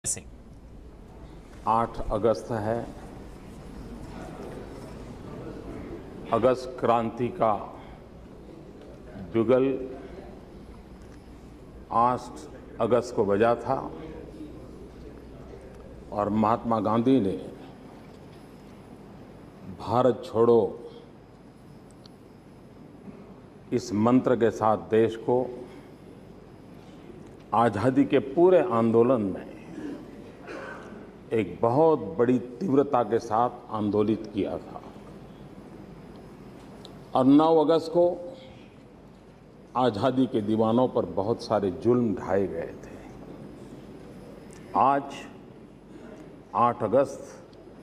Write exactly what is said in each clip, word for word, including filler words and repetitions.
सिंह। आठ अगस्त है। अगस्त क्रांति का जुगल आठ अगस्त को बजा था और महात्मा गांधी ने भारत छोड़ो इस मंत्र के साथ देश को आज़ादी के पूरे आंदोलन में एक बहुत बड़ी तीव्रता के साथ आंदोलित किया था और नौ अगस्त को आज़ादी के दीवानों पर बहुत सारे जुल्म ढाए गए थे। आज आठ अगस्त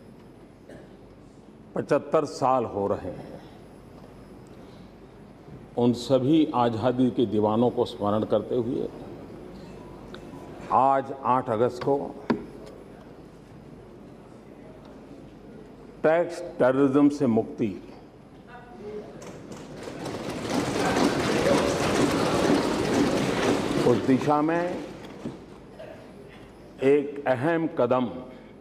पचहत्तर साल हो रहे हैं। उन सभी आज़ादी के दीवानों को स्मरण करते हुए आज आठ अगस्त को टैक्स टेररिज्म से मुक्ति उस दिशा में एक अहम कदम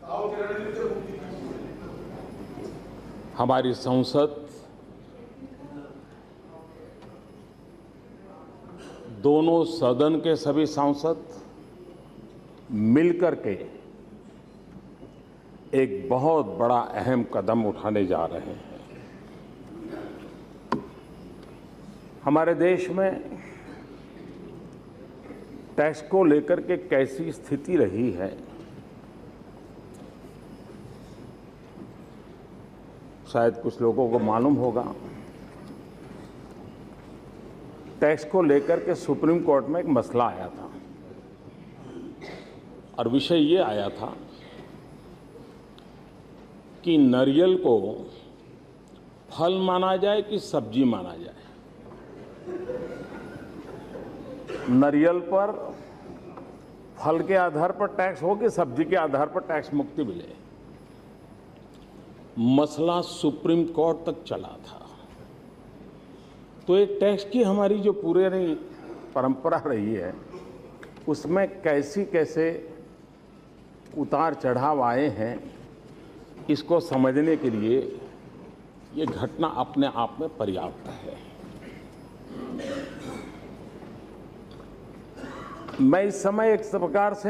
हमारी संसद दोनों सदन के सभी सांसद मिलकर के एक बहुत बड़ा अहम कदम उठाने जा रहे हैं। हमारे देश में टैक्स को लेकर के कैसी स्थिति रही है, शायद कुछ लोगों को मालूम होगा। टैक्स को लेकर के सुप्रीम कोर्ट में एक मसला आया था और विषय ये आया था कि नारियल को फल माना जाए कि सब्जी माना जाए। नारियल पर फल के आधार पर टैक्स हो कि सब्जी के आधार पर टैक्स मुक्ति मिले। मसला सुप्रीम कोर्ट तक चला था। तो एक टैक्स की हमारी जो पूरे नहीं परंपरा रही है, उसमें कैसी कैसे उतार चढ़ाव आए हैं, इसको समझने के लिए ये घटना अपने आप में पर्याप्त है। मैं इस समय एक प्रकार से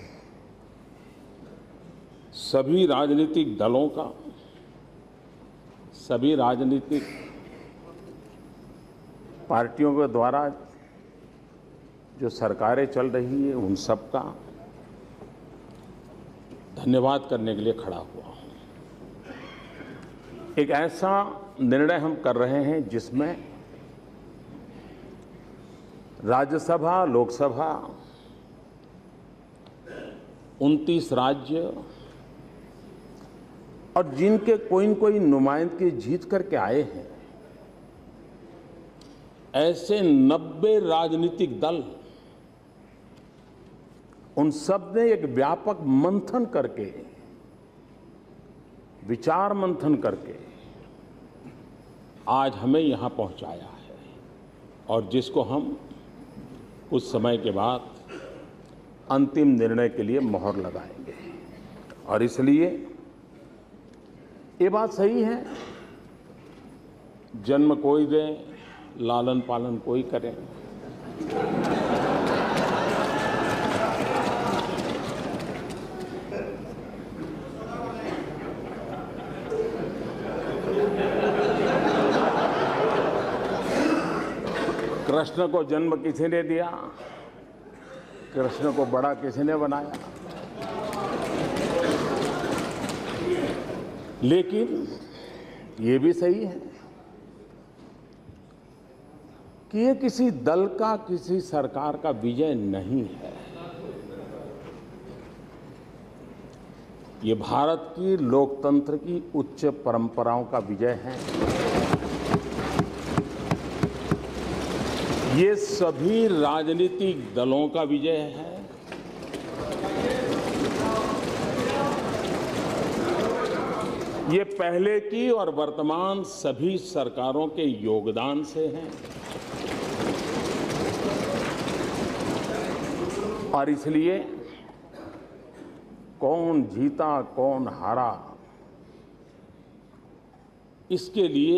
सभी राजनीतिक दलों का, सभी राजनीतिक पार्टियों के द्वारा जो सरकारें चल रही है, उन सब का धन्यवाद करने के लिए खड़ा हुआ हूं। एक ऐसा निर्णय हम कर रहे हैं जिसमें राज्यसभा, लोकसभा, उनतीस राज्य और जिनके कोई न कोई नुमाइंदगी जीत करके आए हैं, ऐसे नब्बे राजनीतिक दल, उन सब ने एक व्यापक मंथन करके, विचार मंथन करके आज हमें यहां पहुंचाया है और जिसको हम कुछ समय के बाद अंतिम निर्णय के लिए मोहर लगाएंगे। और इसलिए ये बात सही है, जन्म कोई दे, लालन पालन कोई करे। कृष्ण को जन्म किसी ने दिया, कृष्ण को बड़ा किसी ने बनाया। लेकिन ये भी सही है कि ये किसी दल का, किसी सरकार का विजय नहीं है। ये भारत की लोकतंत्र की उच्च परंपराओं का विजय है। ये सभी राजनीतिक दलों का विजय है। ये पहले की और वर्तमान सभी सरकारों के योगदान से है और इसलिए कौन जीता कौन हारा, इसके लिए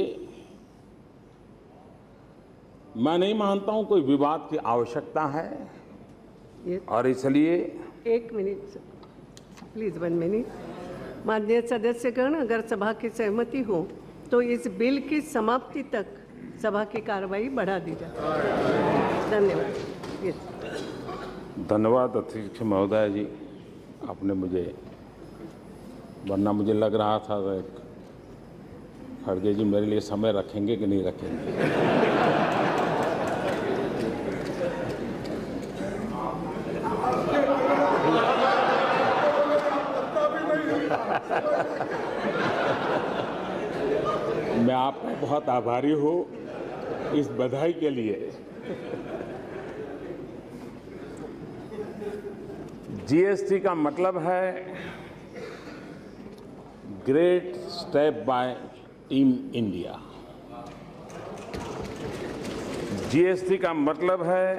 मैं नहीं मानता हूं कोई विवाद की आवश्यकता है। और इसलिए एक मिनट प्लीज, वन मिनट। माननीय सदस्यगण, अगर सभा की सहमति हो तो इस बिल की समाप्ति तक सभा की कार्रवाई बढ़ा दी जाए। धन्यवाद। धन्यवाद अध्यक्ष महोदय जी, आपने मुझे, वरना मुझे लग रहा था खड़गे जी मेरे लिए समय रखेंगे कि नहीं रखेंगे। मैं आपका बहुत आभारी हूँ इस बधाई के लिए। जीएसटी का मतलब है great step by team India. GST का मतलब है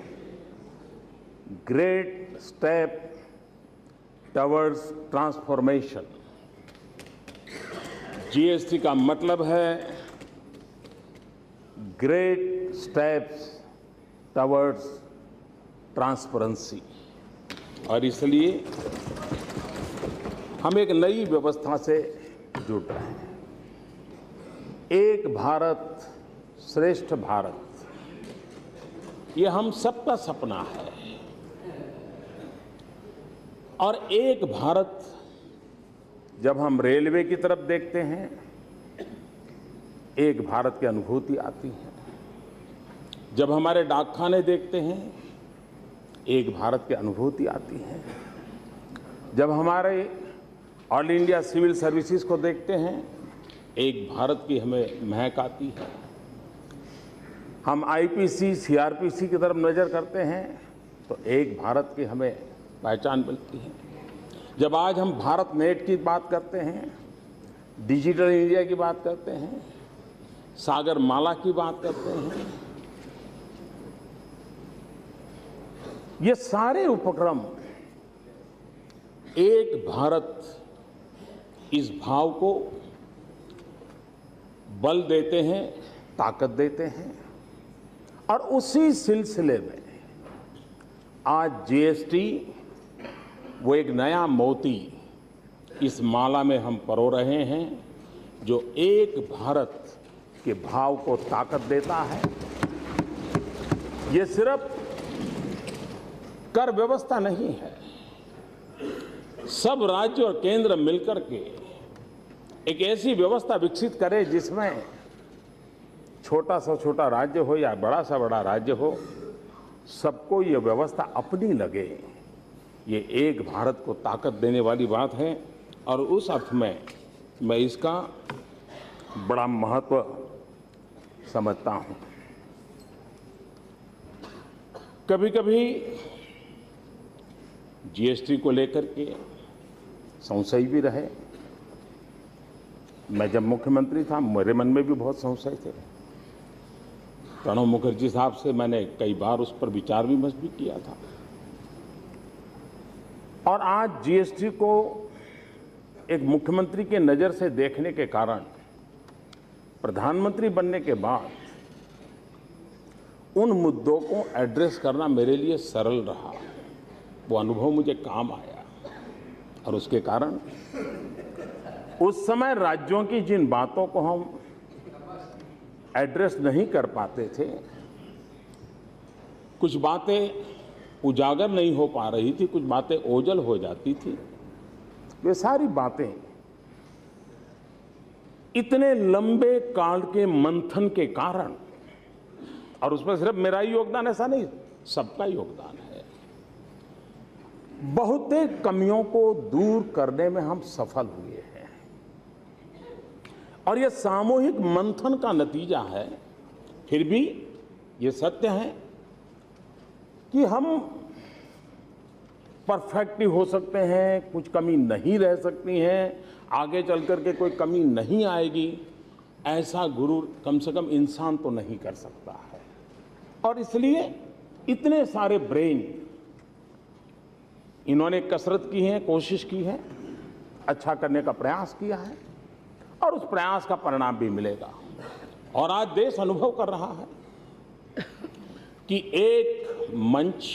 great step towards transformation. GST का मतलब है ग्रेट स्टेप्स टवर्ड्स ट्रांसपेरेंसी। और इसलिए हम एक नई व्यवस्था से जुड़ रहे हैं। एक भारत श्रेष्ठ भारत, ये हम सबका सपना है। और एक भारत, जब हम रेलवे की तरफ देखते हैं, एक भारत की अनुभूति आती है। जब हमारे डाकखाने देखते हैं, एक भारत की अनुभूति आती है। जब हमारे ऑल इंडिया सिविल सर्विसेज को देखते हैं, एक भारत की हमें महक आती है। हम आईपीसी, सीआरपीसी की तरफ नज़र करते हैं तो एक भारत की हमें पहचान मिलती है। जब आज हम भारत नेट की बात करते हैं, डिजिटल इंडिया की बात करते हैं, सागर माला की बात करते हैं, ये सारे उपक्रम एक भारत, इस भाव को बल देते हैं, ताकत देते हैं। और उसी सिलसिले में आज जीएसटी वो एक नया मोती इस माला में हम परो रहे हैं, जो एक भारत के भाव को ताकत देता है। ये सिर्फ कर व्यवस्था नहीं है। सब राज्य और केंद्र मिलकर के एक ऐसी व्यवस्था विकसित करे जिसमें छोटा सा छोटा राज्य हो या बड़ा सा बड़ा राज्य हो, सबको ये व्यवस्था अपनी लगे। ये एक भारत को ताकत देने वाली बात है। और उस अर्थ में मैं इसका बड़ा महत्व समझता हूं। कभी कभी जीएसटी को लेकर के संशय भी रहे। मैं जब मुख्यमंत्री था, मेरे मन में भी बहुत संशय थे। प्रणब मुखर्जी साहब से मैंने कई बार उस पर विचार विमर्श भी किया था। और आज जीएसटी को एक मुख्यमंत्री के नज़र से देखने के कारण, प्रधानमंत्री बनने के बाद उन मुद्दों को एड्रेस करना मेरे लिए सरल रहा। वो अनुभव मुझे काम आया। और उसके कारण उस समय राज्यों की जिन बातों को हम एड्रेस नहीं कर पाते थे, कुछ बातें उजागर नहीं हो पा रही थी, कुछ बातें ओझल हो जाती थी, वे सारी बातें इतने लंबे काल के मंथन के कारण, और उसमें सिर्फ मेरा ही योगदान ऐसा नहीं, सबका योगदान है, बहुत कमियों को दूर करने में हम सफल हुए हैं। और यह सामूहिक मंथन का नतीजा है। फिर भी ये सत्य है कि हम परफेक्ट हो सकते हैं, कुछ कमी नहीं रह सकती है, आगे चल कर के कोई कमी नहीं आएगी, ऐसा गुरूर कम से कम इंसान तो नहीं कर सकता है। और इसलिए इतने सारे ब्रेन इन्होंने कसरत की है, कोशिश की है, अच्छा करने का प्रयास किया है और उस प्रयास का परिणाम भी मिलेगा। और आज देश अनुभव कर रहा है कि एक मंच,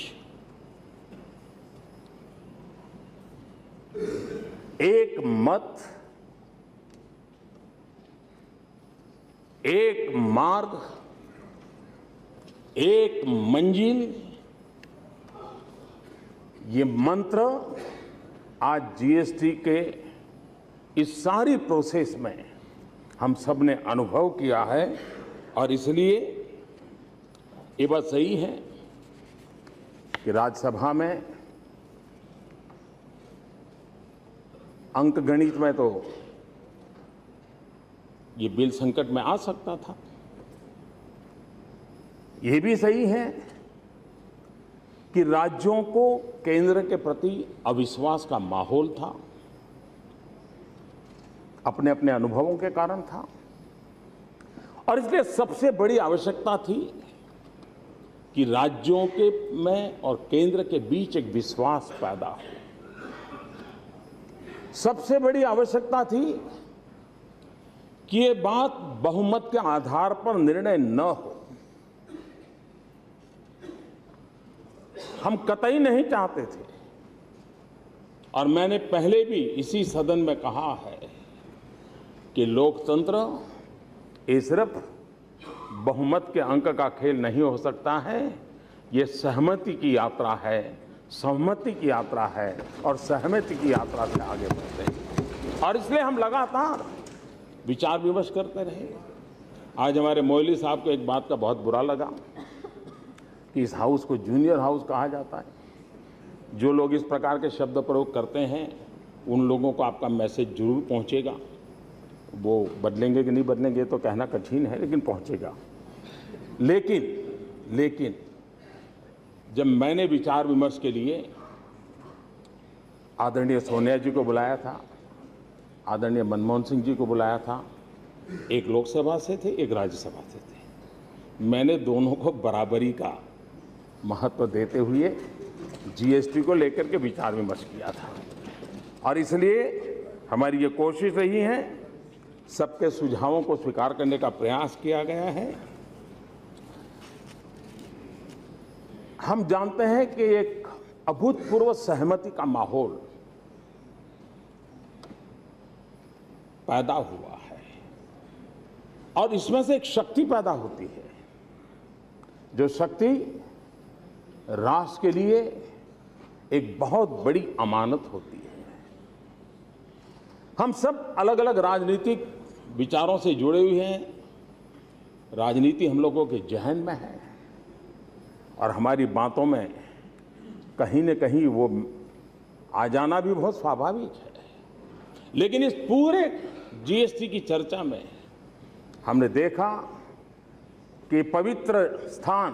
एक मत, एक मार्ग, एक मंजिल, ये मंत्र आज जीएसटी के इस सारी प्रोसेस में हम सब ने अनुभव किया है। और इसलिए ये बात सही है कि राज्यसभा में अंक गणित में तो ये बिल संकट में आ सकता था। ये भी सही है कि राज्यों को केंद्र के प्रति अविश्वास का माहौल था, अपने अपने अनुभवों के कारण था। और इसलिए सबसे बड़ी आवश्यकता थी कि राज्यों के में और केंद्र के बीच एक विश्वास पैदा हो। सबसे बड़ी आवश्यकता थी कि ये बात बहुमत के आधार पर निर्णय न हो। हम कतई नहीं चाहते थे, और मैंने पहले भी इसी सदन में कहा है कि लोकतंत्र ये सिर्फ बहुमत के अंक का खेल नहीं हो सकता है, ये सहमति की यात्रा है, सहमति की यात्रा है और सहमति की यात्रा से आगे बढ़ते हैं। और इसलिए हम लगातार विचार विमर्श करते रहे। आज हमारे मोइली साहब को एक बात का बहुत बुरा लगा कि इस हाउस को जूनियर हाउस कहा जाता है। जो लोग इस प्रकार के शब्द प्रयोग करते हैं उन लोगों को आपका मैसेज जरूर पहुंचेगा। वो बदलेंगे कि नहीं बदलेंगे तो कहना कठिन है, लेकिन पहुंचेगा। लेकिन लेकिन जब मैंने विचार विमर्श के लिए आदरणीय सोनिया जी को बुलाया था, आदरणीय मनमोहन सिंह जी को बुलाया था, एक लोकसभा से थे, एक राज्यसभा से थे, मैंने दोनों को बराबरी का महत्व देते हुए जीएसटी को लेकर के विचार विमर्श किया था। और इसलिए हमारी ये कोशिश रही है, सबके सुझावों को स्वीकार करने का प्रयास किया गया है। हम जानते हैं कि एक अभूतपूर्व सहमति का माहौल पैदा हुआ है और इसमें से एक शक्ति पैदा होती है, जो शक्ति राष्ट्र के लिए एक बहुत बड़ी अमानत होती है। हम सब अलग अलग राजनीतिक विचारों से जुड़े हुए हैं, राजनीति हम लोगों के जहन में है और हमारी बातों में कहीं न कहीं वो आ जाना भी बहुत स्वाभाविक है। लेकिन इस पूरे जीएसटी की चर्चा में हमने देखा कि पवित्र स्थान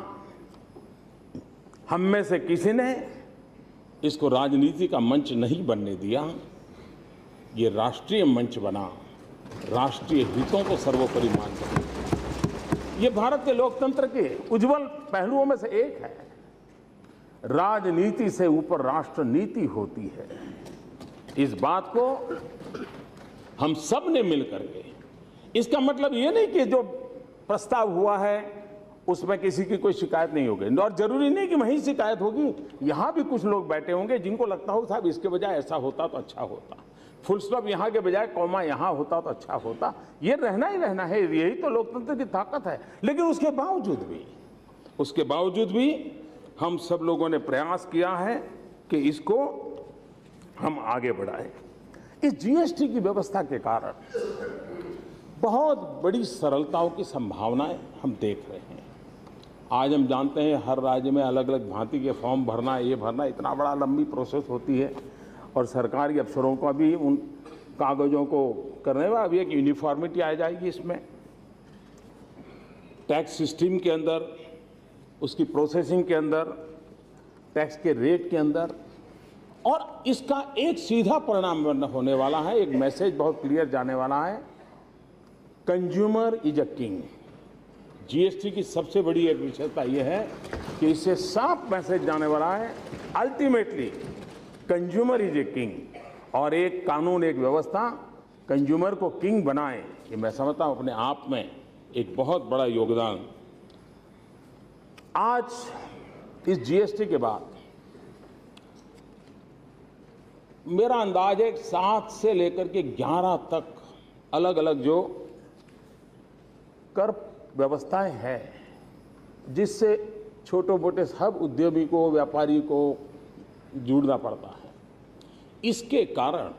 हम में से किसी ने इसको राजनीति का मंच नहीं बनने दिया। ये राष्ट्रीय मंच बना, राष्ट्रीय हितों को सर्वोपरि मानकर। ये भारत के लोकतंत्र के उज्जवल पहलुओं में से एक है। राजनीति से ऊपर राष्ट्र नीति होती है। इस बात को हम सब ने मिलकर के, इसका मतलब ये नहीं कि जो प्रस्ताव हुआ है उसमें किसी की कोई शिकायत नहीं होगी, और जरूरी नहीं कि वहीं शिकायत होगी। यहां भी कुछ लोग बैठे होंगे जिनको लगता हो साहब इसके बजाय ऐसा होता तो अच्छा होता, फुल स्टॉप यहाँ के बजाय कॉमा यहाँ होता तो अच्छा होता। ये रहना ही रहना है, यही तो लोकतंत्र की ताकत है। लेकिन उसके बावजूद भी उसके बावजूद भी हम सब लोगों ने प्रयास किया है कि इसको हम आगे बढ़ाएं। इस जीएसटी की व्यवस्था के कारण बहुत बड़ी सरलताओं की संभावनाएं हम देख रहे हैं। आज हम जानते हैं हर राज्य में अलग अलग भांति के फॉर्म भरना, ये भरना, इतना बड़ा लंबी प्रोसेस होती है और सरकारी अफसरों का भी उन कागजों को करने में अभी एक यूनिफॉर्मिटी आ जाएगी। इसमें टैक्स सिस्टम के अंदर, उसकी प्रोसेसिंग के अंदर, टैक्स के रेट के अंदर, और इसका एक सीधा परिणाम होने वाला है, एक मैसेज बहुत क्लियर जाने वाला है, consumer is a king. GST की सबसे बड़ी एक विशेषता यह है कि इससे साफ मैसेज जाने वाला है, ultimately consumer is a king, और एक कानून, एक व्यवस्था कंज्यूमर को किंग बनाए, ये मैं समझता हूं अपने आप में एक बहुत बड़ा योगदान। आज इस जीएसटी के बाद मेरा अंदाज है सात से लेकर के ग्यारह तक अलग अलग जो कर व्यवस्थाएं हैं, जिससे छोटे मोटे सब उद्यमी को, व्यापारी को जुड़ना पड़ता है। इसके कारण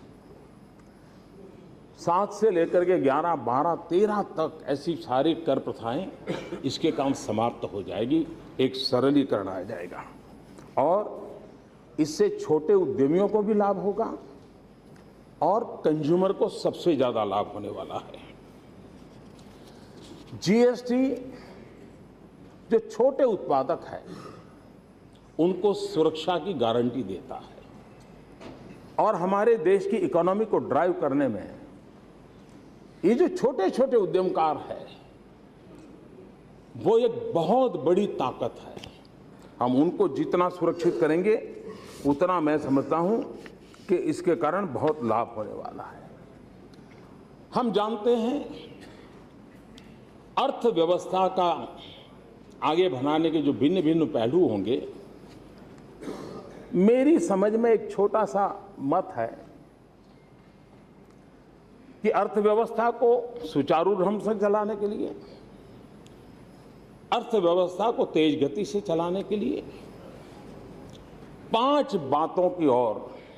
सात से लेकर के ग्यारह, बारह, तेरह तक ऐसी सारी कर प्रथाएं, इसके काम समाप्त हो जाएगी, एक सरलीकरण आ जाएगा और इससे छोटे उद्यमियों को भी लाभ होगा और कंज्यूमर को सबसे ज्यादा लाभ होने वाला है। जीएसटी जो छोटे उत्पादक है उनको सुरक्षा की गारंटी देता है और हमारे देश की इकोनॉमी को ड्राइव करने में ये जो छोटे छोटे उद्यमकार है वो एक बहुत बड़ी ताकत है। हम उनको जितना सुरक्षित करेंगे उतना मैं समझता हूं कि इसके कारण बहुत लाभ होने वाला है। हम जानते हैं अर्थव्यवस्था का आगे बढ़ाने के जो भिन्न भिन्न पहलू होंगे, मेरी समझ में एक छोटा सा मत है कि अर्थव्यवस्था को सुचारू ढंग से चलाने के लिए, अर्थव्यवस्था को तेज गति से चलाने के लिए पांच बातों की ओर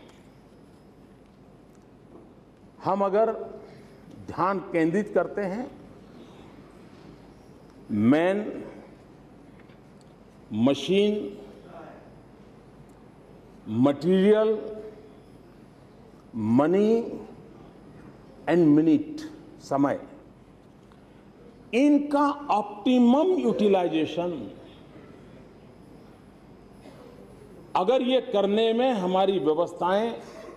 हम अगर ध्यान केंद्रित करते हैं, man, machine, material, money and minute, समय, इनका ऑप्टिमम यूटिलाइजेशन अगर ये करने में हमारी व्यवस्थाएं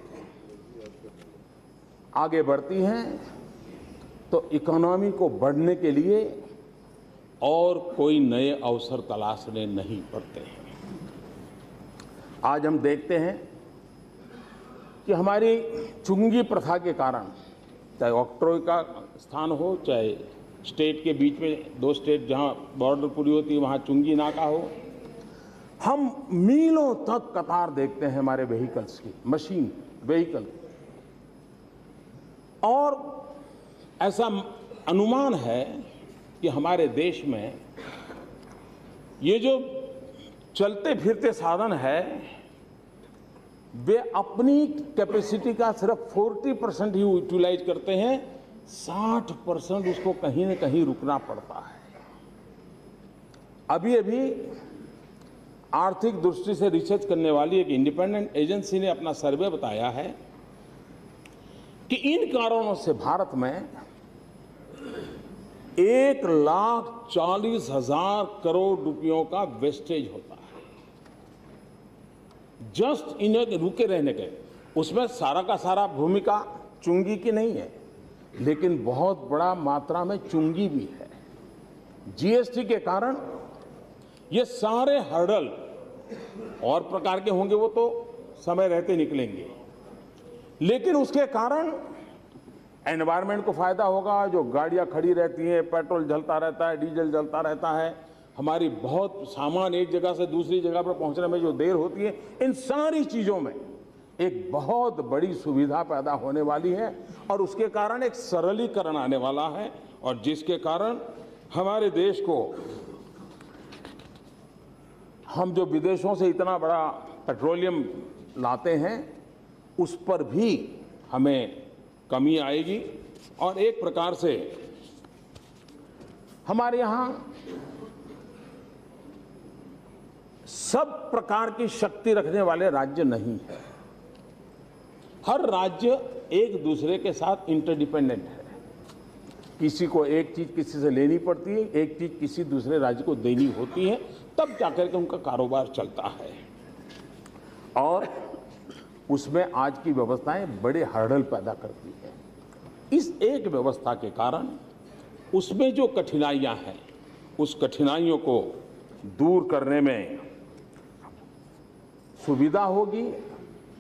आगे बढ़ती हैं तो इकोनॉमी को बढ़ने के लिए और कोई नए अवसर तलाशने नहीं पड़ते हैं। आज हम देखते हैं कि हमारी चुंगी प्रथा के कारण, चाहे ऑक्ट्रोय का स्थान हो, चाहे स्टेट के बीच में दो स्टेट जहां बॉर्डर पूरी होती है वहां चुंगी नाका हो, हम मीलों तक कतार देखते हैं हमारे व्हीकल्स की, मशीन व्हीकल, और ऐसा अनुमान है कि हमारे देश में ये जो चलते फिरते साधन है वे अपनी कैपेसिटी का सिर्फ चालीस परसेंट ही यूटिलाइज करते हैं, साठ परसेंट उसको कहीं न कहीं रुकना पड़ता है। अभी अभी आर्थिक दृष्टि से रिसर्च करने वाली एक इंडिपेंडेंट एजेंसी ने अपना सर्वे बताया है कि इन कारणों से भारत में एक लाख चालीस हजार करोड़ रुपयों का वेस्टेज होता है जस्ट इन्हें रुके रहने के। उसमें सारा का सारा भूमिका चुंगी की नहीं है, लेकिन बहुत बड़ा मात्रा में चुंगी भी है। जीएसटी के कारण ये सारे हर्डल और प्रकार के होंगे, वो तो समय रहते निकलेंगे, लेकिन उसके कारण एनवायरनमेंट को फायदा होगा। जो गाड़ियां खड़ी रहती हैं, पेट्रोल जलता रहता है, डीजल जलता रहता है, हमारी बहुत सामान एक जगह से दूसरी जगह पर पहुंचने में जो देर होती है, इन सारी चीजों में एक बहुत बड़ी सुविधा पैदा होने वाली है और उसके कारण एक सरलीकरण आने वाला है, और जिसके कारण हमारे देश को, हम जो विदेशों से इतना बड़ा पेट्रोलियम लाते हैं उस पर भी हमें कमी आएगी, और एक प्रकार से हमारे यहाँ सब प्रकार की शक्ति रखने वाले राज्य नहीं है। हर राज्य एक दूसरे के साथ इंटरडिपेंडेंट है। किसी को एक चीज किसी से लेनी पड़ती है, एक चीज किसी दूसरे राज्य को देनी होती है, तब जाकर के उनका कारोबार चलता है। और उसमें आज की व्यवस्थाएं बड़े हर्डल पैदा करती है। इस एक व्यवस्था के कारण उसमें जो कठिनाइयां हैं, उस कठिनाइयों को दूर करने में सुविधा होगी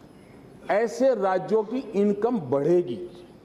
ऐसे राज्यों की इनकम बढ़ेगी।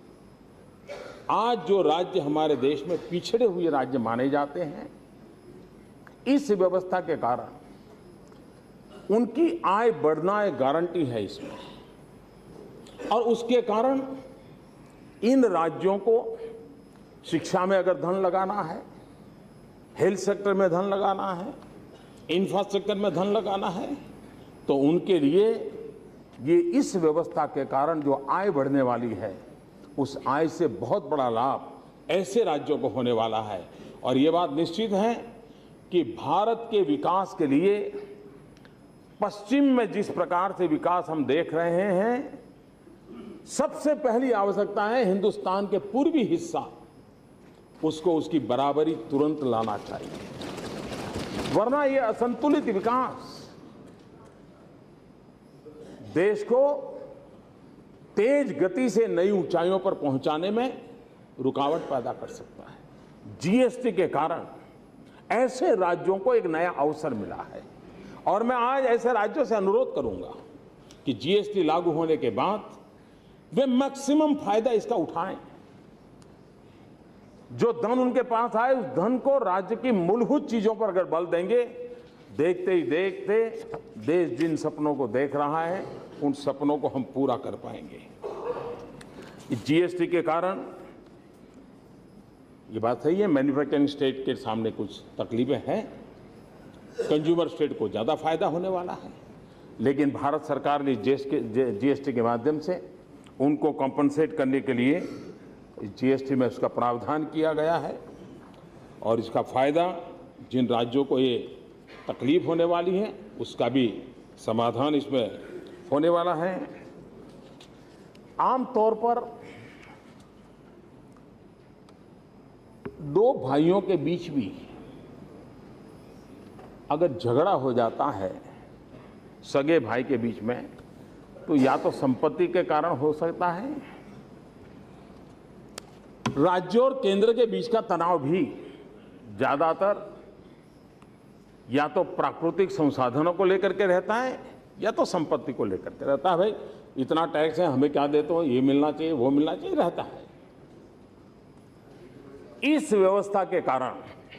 आज जो राज्य हमारे देश में पिछड़े हुए राज्य माने जाते हैं, इस व्यवस्था के कारण उनकी आय बढ़ना एक गारंटी है इसमें, और उसके कारण इन राज्यों को शिक्षा में अगर धन लगाना है, हेल्थ सेक्टर में धन लगाना है, इंफ्रास्ट्रक्चर में धन लगाना है, तो उनके लिए ये इस व्यवस्था के कारण जो आय बढ़ने वाली है, उस आय से बहुत बड़ा लाभ ऐसे राज्यों को होने वाला है। और ये बात निश्चित है कि भारत के विकास के लिए पश्चिम में जिस प्रकार से विकास हम देख रहे हैं, सबसे पहली आवश्यकता है हिंदुस्तान के पूर्वी हिस्सा, उसको उसकी बराबरी तुरंत लाना चाहिए, वरना ये असंतुलित विकास देश को तेज गति से नई ऊंचाइयों पर पहुंचाने में रुकावट पैदा कर सकता है। जीएसटी के कारण ऐसे राज्यों को एक नया अवसर मिला है, और मैं आज ऐसे राज्यों से अनुरोध करूंगा कि जीएसटी लागू होने के बाद वे मैक्सिमम फायदा इसका उठाएं। जो धन उनके पास आए, उस धन को राज्य की मूलभूत चीजों पर अगर बल देंगे, देखते ही देखते देश जिन सपनों को देख रहा है, उन सपनों को हम पूरा कर पाएंगे। जीएसटी के कारण ये बात सही है, मैन्युफैक्चरिंग स्टेट के सामने कुछ तकलीफें हैं, कंज्यूमर स्टेट को ज्यादा फायदा होने वाला है, लेकिन भारत सरकार ने जीएसटी के माध्यम से उनको कॉम्पनसेट करने के लिए जीएसटी में उसका प्रावधान किया गया है, और इसका फायदा जिन राज्यों को ये तकलीफ होने वाली है, उसका भी समाधान इसमें होने वाला है। आमतौर पर दो भाइयों के बीच भी अगर झगड़ा हो जाता है, सगे भाई के बीच में, तो या तो संपत्ति के कारण हो सकता है, राज्य और केंद्र के बीच का तनाव भी ज्यादातर या तो प्राकृतिक संसाधनों को लेकर के रहता है, या तो संपत्ति को लेकर के रहता है। भाई इतना टैक्स है, हमें क्या देते हो, ये मिलना चाहिए, वो मिलना चाहिए, रहता है। इस व्यवस्था के कारण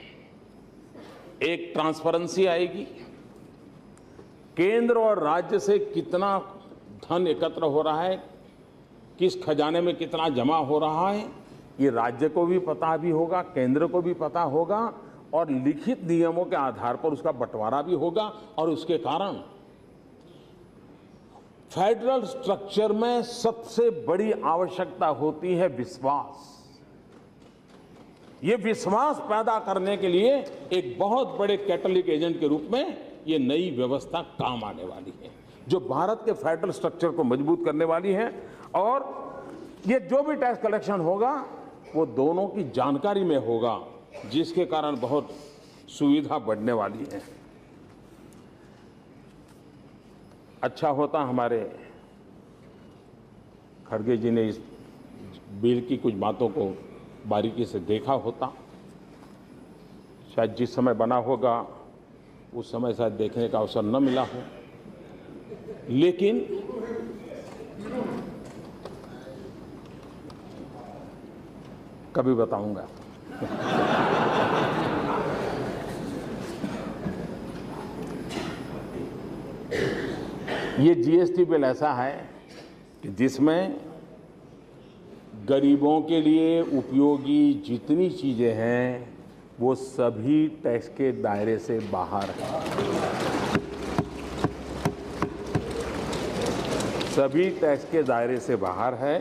एक ट्रांसपेरेंसी आएगी, केंद्र और राज्य से कितना धन एकत्र हो रहा है, किस खजाने में कितना जमा हो रहा है, ये राज्य को भी पता भी होगा, केंद्र को भी पता होगा, और लिखित नियमों के आधार पर उसका बंटवारा भी होगा। और उसके कारण फेडरल स्ट्रक्चर में सबसे बड़ी आवश्यकता होती है विश्वास। ये विश्वास पैदा करने के लिए एक बहुत बड़े कैटलिक एजेंट के रूप में ये नई व्यवस्था काम आने वाली है, जो भारत के फेडरल स्ट्रक्चर को मजबूत करने वाली है। और ये जो भी टैक्स कलेक्शन होगा, वो दोनों की जानकारी में होगा, जिसके कारण बहुत सुविधा बढ़ने वाली है। अच्छा होता हमारे खड़गे जी ने इस बिल की कुछ बातों को बारीकी से देखा होता। शायद जिस समय बना होगा उस समय शायद देखने का अवसर न मिला हो, लेकिन कभी बताऊंगा। ये जीएसटी बिल ऐसा है कि जिसमें गरीबों के लिए उपयोगी जितनी चीजें हैं, वो सभी टैक्स के दायरे से बाहर है। सभी टैक्स के दायरे से बाहर है।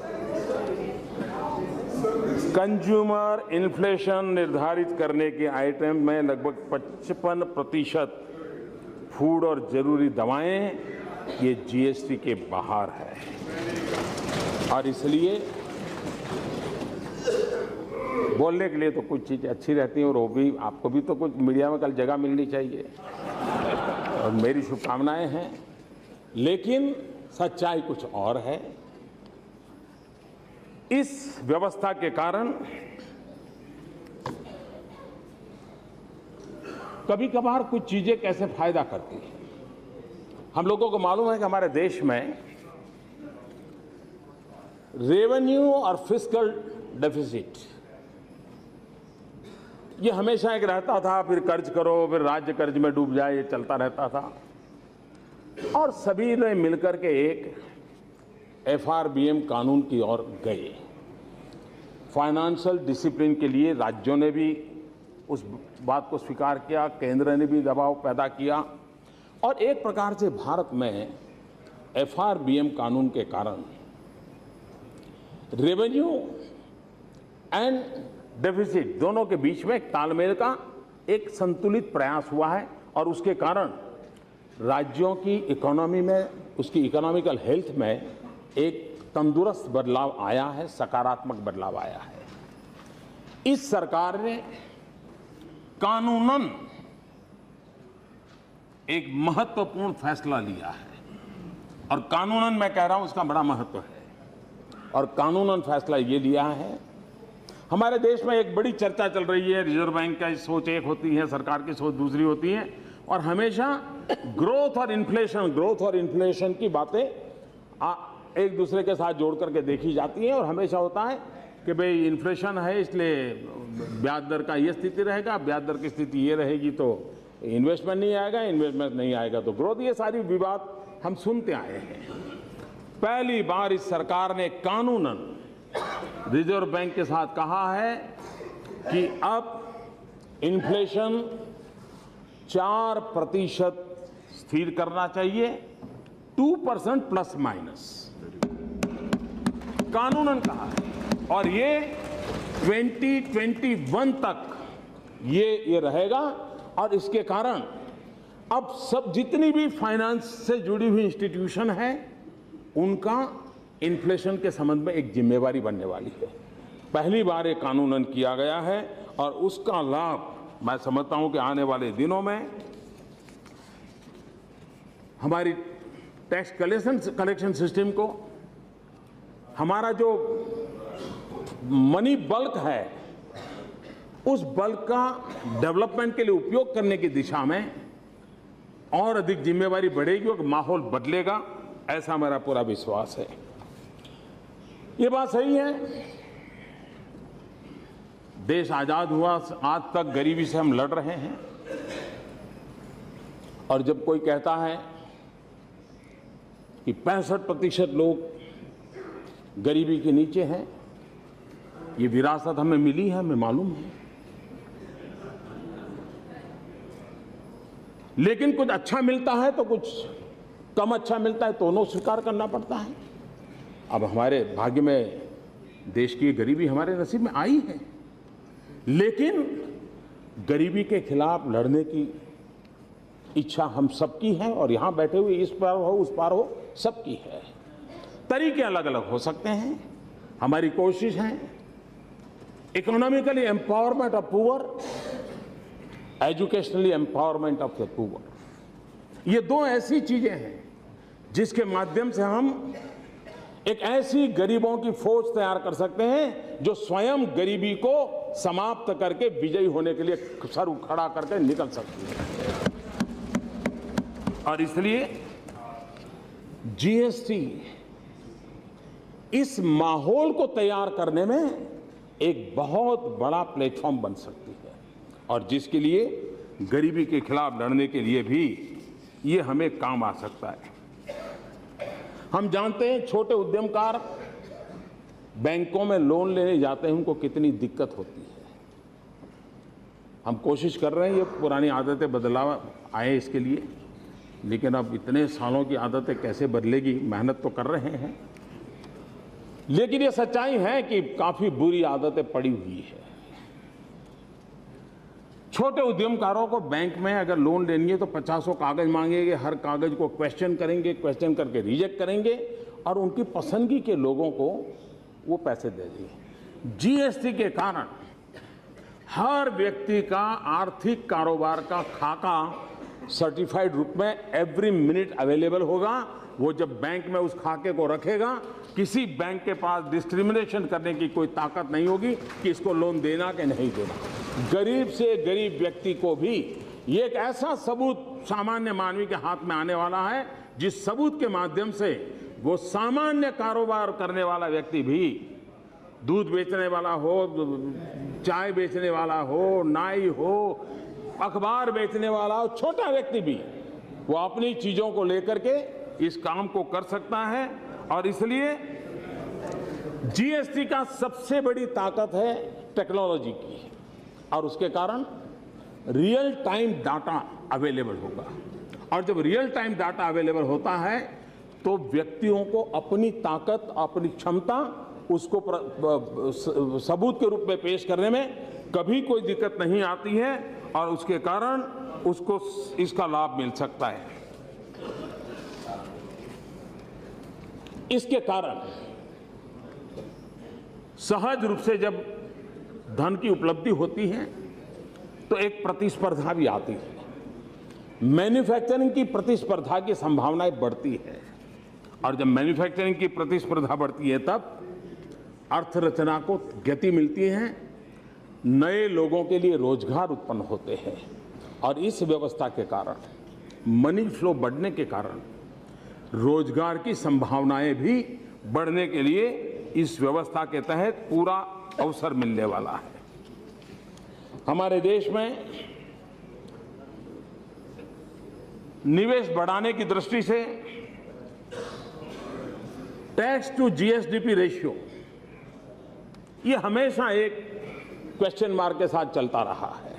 कंज्यूमर इन्फ्लेशन निर्धारित करने के आइटम में लगभग पचपन प्रतिशत फूड और जरूरी दवाएं ये जीएसटी के बाहर है, और इसलिए बोलने के लिए तो कुछ चीज़ें अच्छी रहती हैं, और वो भी आपको भी तो कुछ मीडिया में कल जगह मिलनी चाहिए, और मेरी शुभकामनाएं हैं, लेकिन सच्चाई कुछ और है। इस व्यवस्था के कारण कभी कभार कुछ चीजें कैसे फायदा करती हैं। हम लोगों को मालूम है कि हमारे देश में रेवेन्यू और फिस्कल डेफिसिट, ये हमेशा एक रहता था, फिर कर्ज करो, फिर राज्य कर्ज में डूब जाए, ये चलता रहता था। और सभी ने मिलकर के एक एफ आर बी एम कानून की ओर गए। फाइनेंशियल डिसिप्लिन के लिए राज्यों ने भी उस बात को स्वीकार किया, केंद्र ने भी दबाव पैदा किया, और एक प्रकार से भारत में एफ आर बी एम कानून के कारण रेवेन्यू एंड डेफिसिट दोनों के बीच में एक तालमेल का एक संतुलित प्रयास हुआ है, और उसके कारण राज्यों की इकोनॉमी में, उसकी इकोनॉमिकल हेल्थ में एक तंदुरुस्त बदलाव आया है, सकारात्मक बदलाव आया है। इस सरकार ने कानूनन एक महत्वपूर्ण फैसला लिया है, और कानूनन मैं कह रहा हूं उसका बड़ा महत्व है। और कानूनन फैसला ये लिया है, हमारे देश में एक बड़ी चर्चा चल रही है, रिजर्व बैंक की सोच एक होती है, सरकार की सोच दूसरी होती है, और हमेशा ग्रोथ और इन्फ्लेशन ग्रोथ और इन्फ्लेशन की बातें एक दूसरे के साथ जोड़ करके देखी जाती हैं। और हमेशा होता है कि भाई इन्फ्लेशन है इसलिए ब्याज दर का ये स्थिति रहेगा, ब्याज दर की स्थिति ये रहेगी तो इन्वेस्टमेंट नहीं आएगा, इन्वेस्टमेंट नहीं आएगा तो ग्रोथ, ये सारी विवाद हम सुनते आए हैं। पहली बार इस सरकार ने कानूनन रिजर्व बैंक के साथ कहा है कि अब इन्फ्लेशन चार प्रतिशत स्थिर करना चाहिए, टू परसेंट प्लस माइनस कानूनन कहा है, और ये ट्वेंटी ट्वेंटी वन तक ये ये रहेगा। और इसके कारण अब सब जितनी भी फाइनेंस से जुड़ी हुई इंस्टीट्यूशन है उनका इन्फ्लेशन के संबंध में एक जिम्मेवारी बनने वाली है। पहली बार ये कानूनन किया गया है, और उसका लाभ मैं समझता हूं कि आने वाले दिनों में हमारी टैक्स कलेक्शन कलेक्शन सिस्टम को, हमारा जो मनी बल्क है उस बल्क का डेवलपमेंट के लिए उपयोग करने की दिशा में और अधिक जिम्मेवारी बढ़ेगी और माहौल बदलेगा, ऐसा मेरा पूरा विश्वास है। ये बात सही है, देश आजाद हुआ आज तक गरीबी से हम लड़ रहे हैं, और जब कोई कहता है कि पैंसठ प्रतिशत लोग गरीबी के नीचे हैं, ये विरासत हमें मिली है, हमें मालूम है, लेकिन कुछ अच्छा मिलता है तो कुछ कम अच्छा मिलता है, दोनों स्वीकार करना पड़ता है। अब हमारे भाग्य में देश की गरीबी हमारे नसीब में आई है, लेकिन गरीबी के खिलाफ लड़ने की इच्छा हम सबकी है, और यहां बैठे हुए इस पार हो उस पार हो सबकी है। तरीके अलग अलग हो सकते हैं, हमारी कोशिश है economically empowerment of poor, educationally empowerment of the poor. ये दो ऐसी चीजें हैं जिसके माध्यम से हम एक ऐसी गरीबों की फौज तैयार कर सकते हैं जो स्वयं गरीबी को समाप्त करके विजयी होने के लिए सर खड़ा करके निकल सकती है। और इसलिए जीएसटी इस माहौल को तैयार करने में एक बहुत बड़ा प्लेटफॉर्म बन सकती है, और जिसके लिए गरीबी के खिलाफ लड़ने के लिए भी ये हमें काम आ सकता है। हम जानते हैं छोटे उद्यमकार बैंकों में लोन लेने जाते हैं, उनको कितनी दिक्कत होती है। हम कोशिश कर रहे हैं ये पुरानी आदतें बदलाव आए इसके लिए, लेकिन अब इतने सालों की आदतें कैसे बदलेगी, मेहनत तो कर रहे हैं, लेकिन ये सच्चाई है कि काफी बुरी आदतें पड़ी हुई है। छोटे उद्यमकारों को बैंक में अगर लोन लेनी है तो पचासों कागज मांगेंगे, हर कागज को क्वेश्चन करेंगे, क्वेश्चन करके रिजेक्ट करेंगे, और उनकी पसंदगी के लोगों को वो पैसे दे देंगे। जीएसटी के कारण हर व्यक्ति का आर्थिक कारोबार का खाका सर्टिफाइड रूप में एवरी मिनट अवेलेबल होगा। वो जब बैंक में उस खाके को रखेगा, किसी बैंक के पास डिस्क्रिमिनेशन करने की कोई ताकत नहीं होगी कि इसको लोन देना कि नहीं देना। गरीब से गरीब व्यक्ति को भी ये एक ऐसा सबूत सामान्य मानवी के हाथ में आने वाला है जिस सबूत के माध्यम से वो सामान्य कारोबार करने वाला व्यक्ति भी, दूध बेचने वाला हो, चाय बेचने वाला हो, नाई हो, अखबार बेचने वाला हो, छोटा व्यक्ति भी, वो अपनी चीजों को लेकर के इस काम को कर सकता है। और इसलिए जीएसटी का सबसे बड़ी ताकत है टेक्नोलॉजी की, और उसके कारण रियल टाइम डाटा अवेलेबल होगा। और जब रियल टाइम डाटा अवेलेबल होता है तो व्यक्तियों को अपनी ताकत, अपनी क्षमता, उसको सबूत के रूप में पेश करने में कभी कोई दिक्कत नहीं आती है, और उसके कारण उसको इसका लाभ मिल सकता है। इसके कारण सहज रूप से जब धन की उपलब्धि होती है तो एक प्रतिस्पर्धा भी आती है। मैन्युफैक्चरिंग की प्रतिस्पर्धा की संभावनाएं बढ़ती है, और जब मैन्युफैक्चरिंग की प्रतिस्पर्धा बढ़ती है तब अर्थरचना को गति मिलती है, नए लोगों के लिए रोजगार उत्पन्न होते हैं, और इस व्यवस्था के कारण, मनी फ्लो बढ़ने के कारण रोजगार की संभावनाएं भी बढ़ने के लिए इस व्यवस्था के तहत पूरा अवसर मिलने वाला है। हमारे देश में निवेश बढ़ाने की दृष्टि से टैक्स टू जीएसडीपी रेशियो ये हमेशा एक क्वेश्चन मार्क के साथ चलता रहा है।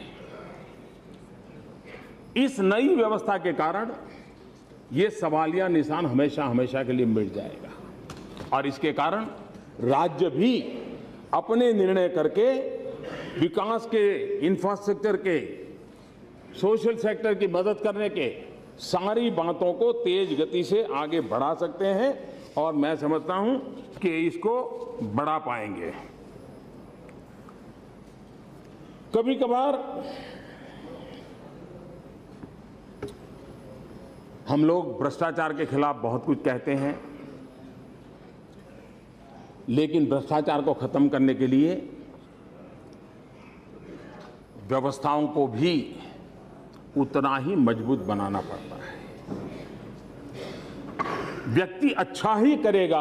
इस नई व्यवस्था के कारण ये सवालिया निशान हमेशा हमेशा के लिए मिट जाएगा, और इसके कारण राज्य भी अपने निर्णय करके विकास के, इंफ्रास्ट्रक्चर के, सोशल सेक्टर की मदद करने के सारी बातों को तेज गति से आगे बढ़ा सकते हैं, और मैं समझता हूं कि इसको बढ़ा पाएंगे। कभी कभार हम लोग भ्रष्टाचार के खिलाफ बहुत कुछ कहते हैं, लेकिन भ्रष्टाचार को खत्म करने के लिए व्यवस्थाओं को भी उतना ही मजबूत बनाना पड़ता है। व्यक्ति अच्छा ही करेगा,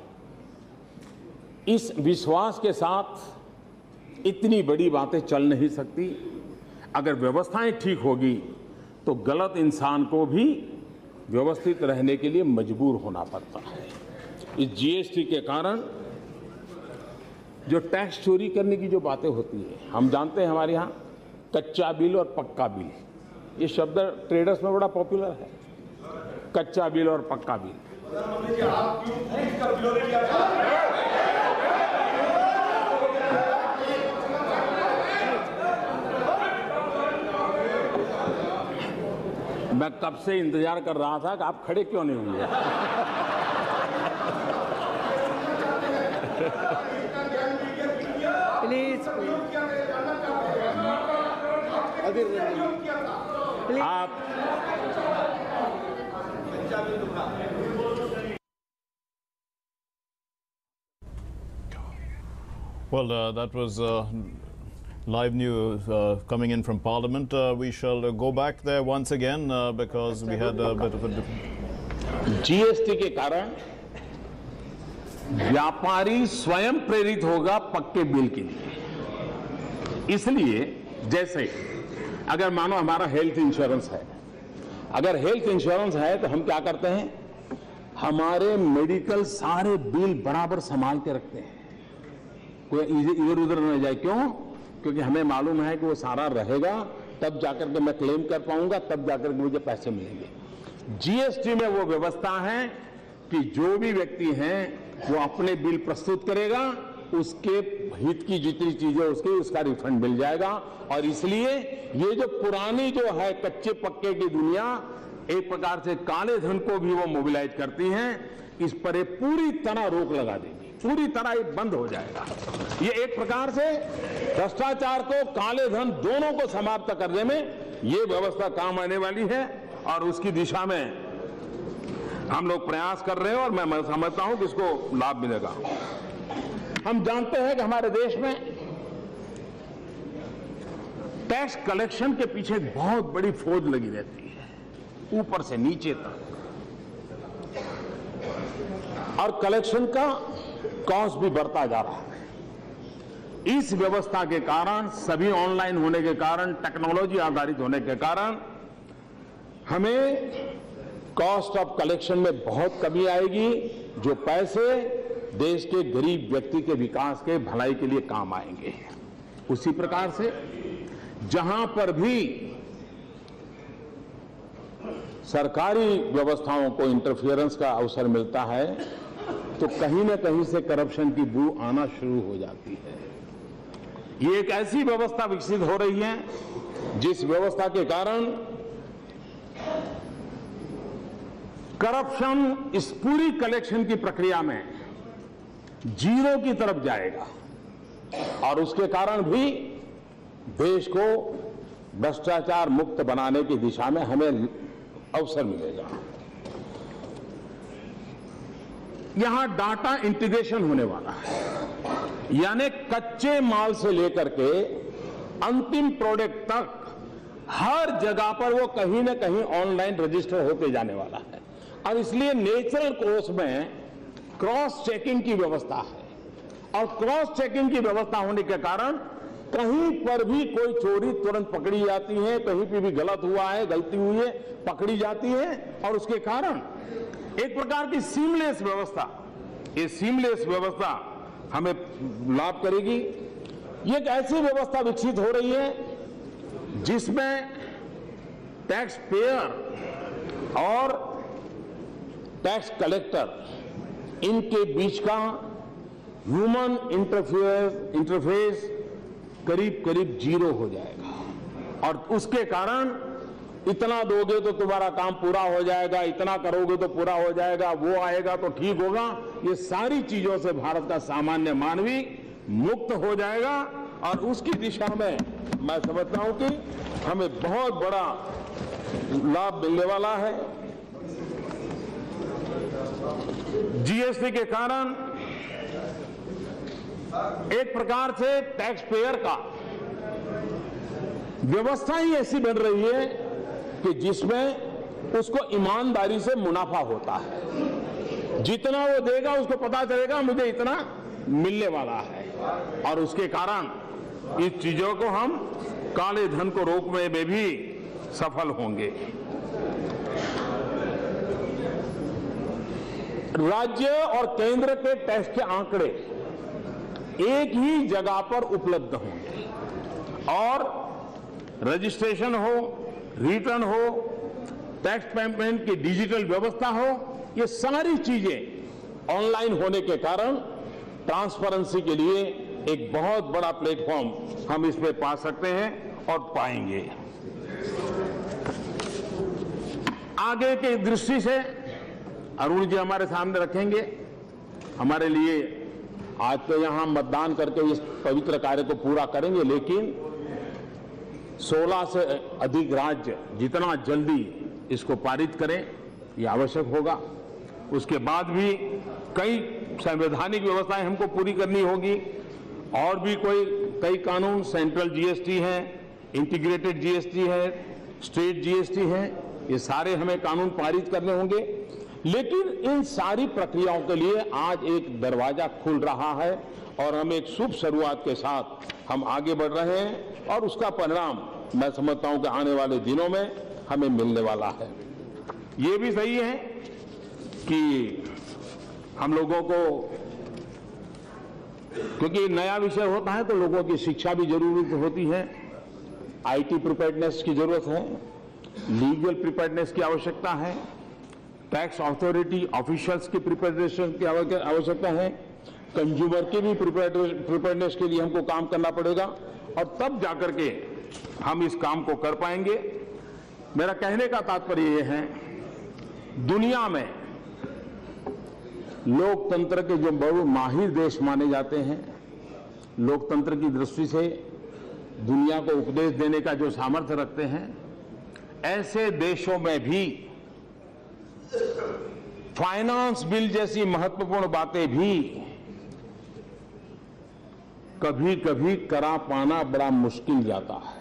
इस विश्वास के साथ इतनी बड़ी बातें चल नहीं सकती। अगर व्यवस्थाएं ठीक होगी तो गलत इंसान को भी व्यवस्थित रहने के लिए मजबूर होना पड़ता है। इस जीएसटी के कारण जो टैक्स चोरी करने की जो बातें होती है, हम जानते हैं हमारे यहाँ कच्चा बिल और पक्का बिल, ये शब्द ट्रेडर्स में बड़ा पॉपुलर है, कच्चा बिल और पक्का बिल। मैं कब से इंतजार कर रहा था कि आप खड़े क्यों नहीं हुए। प्लीज प्लीज आप Well, uh, that was uh, live news uh, coming in from Parliament. Uh, we shall uh, go back there once again uh, because we had a bit of a... GST के कारण व्यापारी स्वयं प्रेरित होगा पक्के bill के लिए। इसलिए जैसे अगर मानो हमारा हेल्थ इंश्योरेंस है, अगर हेल्थ इंश्योरेंस है तो हम क्या करते हैं, हमारे मेडिकल सारे बिल बराबर संभाल के रखते हैं, कोई इधर उधर न जाए। क्यों? क्योंकि हमें मालूम है कि वो सारा रहेगा, तब जाकर के मैं क्लेम कर पाऊंगा, तब जाकर के मुझे पैसे मिलेंगे। जीएसटी में वो व्यवस्था है कि जो भी व्यक्ति हैं वो अपने बिल प्रस्तुत करेगा, उसके हित की जितनी चीजें उसकी उसका रिफंड मिल जाएगा। और इसलिए ये जो पुरानी जो है कच्चे पक्के की दुनिया, एक प्रकार से काले धन को भी वो मोबिलाइज करती है, इस पर एक पूरी तरह रोक लगा देगी, पूरी तरह ये बंद हो जाएगा। ये एक प्रकार से भ्रष्टाचार को, काले धन दोनों को समाप्त करने में ये व्यवस्था काम आने वाली है, और उसकी दिशा में हम लोग प्रयास कर रहे हैं, और मैं समझता हूं कि इसको लाभ मिलेगा। हम जानते हैं कि हमारे देश में टैक्स कलेक्शन के पीछे एक बहुत बड़ी फौज लगी रहती है, ऊपर से नीचे तक। और कलेक्शन का कॉस्ट भी बढ़ता जा रहा है। इस व्यवस्था के कारण, सभी ऑनलाइन होने के कारण, टेक्नोलॉजी आधारित होने के कारण हमें कॉस्ट ऑफ कलेक्शन में बहुत कमी आएगी, जो पैसे देश के गरीब व्यक्ति के विकास के भलाई के लिए काम आएंगे। उसी प्रकार से जहां पर भी सरकारी व्यवस्थाओं को इंटरफियरेंस का अवसर मिलता है तो कहीं न कहीं से करप्शन की बू आना शुरू हो जाती है। ये एक ऐसी व्यवस्था विकसित हो रही है जिस व्यवस्था के कारण करप्शन इस पूरी कलेक्शन की प्रक्रिया में जीरो की तरफ जाएगा और उसके कारण भी देश को भ्रष्टाचार मुक्त बनाने की दिशा में हमें अवसर मिलेगा। यहां डाटा इंटीग्रेशन होने वाला है, यानी कच्चे माल से लेकर के अंतिम प्रोडक्ट तक हर जगह पर वो कहीं ना कहीं ऑनलाइन रजिस्टर होते जाने वाला है। और इसलिए नेचुरल कोर्स में क्रॉस चेकिंग की व्यवस्था है और क्रॉस चेकिंग की व्यवस्था होने के कारण कहीं पर भी कोई चोरी तुरंत पकड़ी जाती है, कहीं पर भी गलत हुआ है, गलती हुई है, पकड़ी जाती है और उसके कारण एक प्रकार की सीमलेस व्यवस्था, ये सीमलेस व्यवस्था हमें लाभ करेगी। ये एक ऐसी व्यवस्था विकसित हो रही है जिसमें टैक्स पेयर और टैक्स कलेक्टर इनके बीच का ह्यूमन इंटरफेस इंटरफेस करीब करीब जीरो हो जाएगा और उसके कारण इतना दोगे तो तुम्हारा काम पूरा हो जाएगा, इतना करोगे तो पूरा हो जाएगा, वो आएगा तो ठीक होगा, ये सारी चीजों से भारत का सामान्य मानवी मुक्त हो जाएगा और उसकी दिशा में मैं समझता हूं कि हमें बहुत बड़ा लाभ मिलने वाला है। जीएसटी के कारण एक प्रकार से टैक्स पेयर का व्यवस्था ही ऐसी बन रही है कि जिसमें उसको ईमानदारी से मुनाफा होता है। जितना वो देगा उसको पता चलेगा मुझे इतना मिलने वाला है और उसके कारण इस चीजों को हम काले धन को रोकने में भी सफल होंगे। राज्य और केंद्र के टैक्स के आंकड़े एक ही जगह पर उपलब्ध होंगे और रजिस्ट्रेशन हो, रिटर्न हो, टैक्स पेमेंट की डिजिटल व्यवस्था हो, ये सारी चीजें ऑनलाइन होने के कारण ट्रांसपेरेंसी के लिए एक बहुत बड़ा प्लेटफॉर्म हम इसमें पा सकते हैं और पाएंगे। आगे की दृष्टि से अरुण जी हमारे सामने रखेंगे। हमारे लिए आज तो यहां मतदान करके इस पवित्र कार्य को पूरा करेंगे, लेकिन सोलह से अधिक राज्य जितना जल्दी इसको पारित करें ये आवश्यक होगा। उसके बाद भी कई संवैधानिक व्यवस्थाएं हमको पूरी करनी होगी और भी कोई कई कानून, सेंट्रल जीएसटी है, इंटीग्रेटेड जीएसटी है, स्टेट जीएसटी है, ये सारे हमें कानून पारित करने होंगे। लेकिन इन सारी प्रक्रियाओं के लिए आज एक दरवाजा खुल रहा है और हम एक शुभ शुरुआत के साथ हम आगे बढ़ रहे हैं और उसका परिणाम मैं समझता हूं कि आने वाले दिनों में हमें मिलने वाला है। ये भी सही है कि हम लोगों को, क्योंकि नया विषय होता है तो लोगों की शिक्षा भी जरूरी होती है, आईटी प्रिपेयर्डनेस की जरूरत है, लीगल प्रिपेयर्डनेस की आवश्यकता है, टैक्स अथॉरिटी ऑफिशियल्स की प्रिपेयर्डनेस की आवश्यकता है, कंज्यूमर के भी प्रिपेयर्डनेस के लिए हमको काम करना पड़ेगा और तब जाकर के हम इस काम को कर पाएंगे। मेरा कहने का तात्पर्य यह है, दुनिया में लोकतंत्र के जो बड़े माहिर देश माने जाते हैं, लोकतंत्र की दृष्टि से दुनिया को उपदेश देने का जो सामर्थ्य रखते हैं, ऐसे देशों में भी फाइनेंस बिल जैसी महत्वपूर्ण बातें भी कभी कभी करा पाना बड़ा मुश्किल जाता है।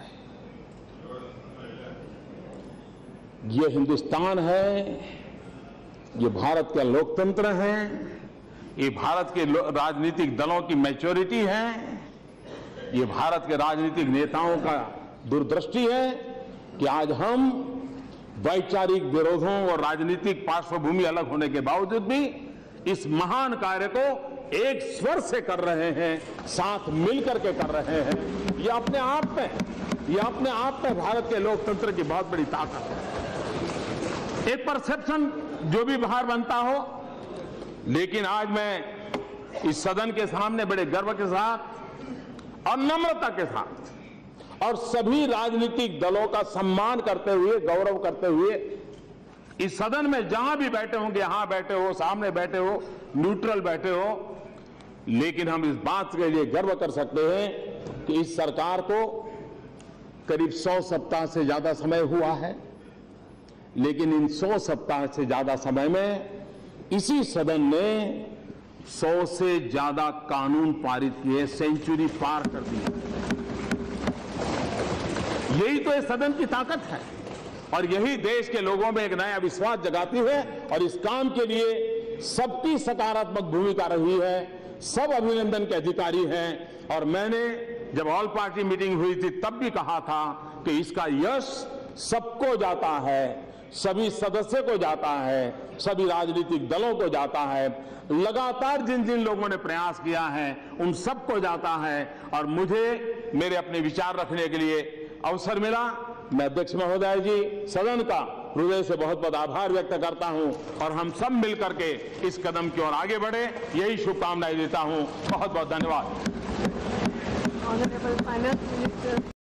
ये हिंदुस्तान है, ये भारत का लोकतंत्र है ये भारत के राजनीतिक दलों की मैच्योरिटी है, ये भारत के राजनीतिक नेताओं का दूरदृष्टि है कि आज हम वैचारिक विरोधों और राजनीतिक पार्श्वभूमि अलग होने के बावजूद भी इस महान कार्य को एक स्वर से कर रहे हैं, साथ मिलकर के कर रहे हैं। ये अपने आप में ये अपने आप में भारत के लोकतंत्र की बहुत बड़ी ताकत है। एक परसेप्शन जो भी बाहर बनता हो, लेकिन आज मैं इस सदन के सामने बड़े गर्व के साथ और नम्रता के साथ और सभी राजनीतिक दलों का सम्मान करते हुए, गौरव करते हुए इस सदन में जहां भी बैठे होंगे, यहां बैठे हो, सामने बैठे हो, न्यूट्रल बैठे हो, लेकिन हम इस बात के लिए गर्व कर सकते हैं कि इस सरकार को करीब सौ सप्ताह से ज्यादा समय हुआ है, लेकिन इन सौ सप्ताह से ज्यादा समय में इसी सदन ने सौ से ज्यादा कानून पारित किए, सेंचुरी पार कर दी। यही तो इस सदन की ताकत है और यही देश के लोगों में एक नया विश्वास जगाती है और इस काम के लिए सबकी सकारात्मक भूमिका रही है, सब अभिनंदन के अधिकारी हैं। और मैंने जब ऑल पार्टी मीटिंग हुई थी तब भी कहा था कि इसका यश सबको जाता है, सभी सदस्यों को जाता है, सभी राजनीतिक दलों को जाता है, लगातार जिन जिन लोगों ने प्रयास किया है उन सबको जाता है। और मुझे मेरे अपने विचार रखने के लिए अवसर मिला। मैं अध्यक्ष महोदय जी सदन का हृदय से बहुत बहुत आभार व्यक्त करता हूं और हम सब मिलकर के इस कदम की ओर आगे बढ़े, यही शुभकामनाएं देता हूं। बहुत बहुत धन्यवाद। Honourable finance minister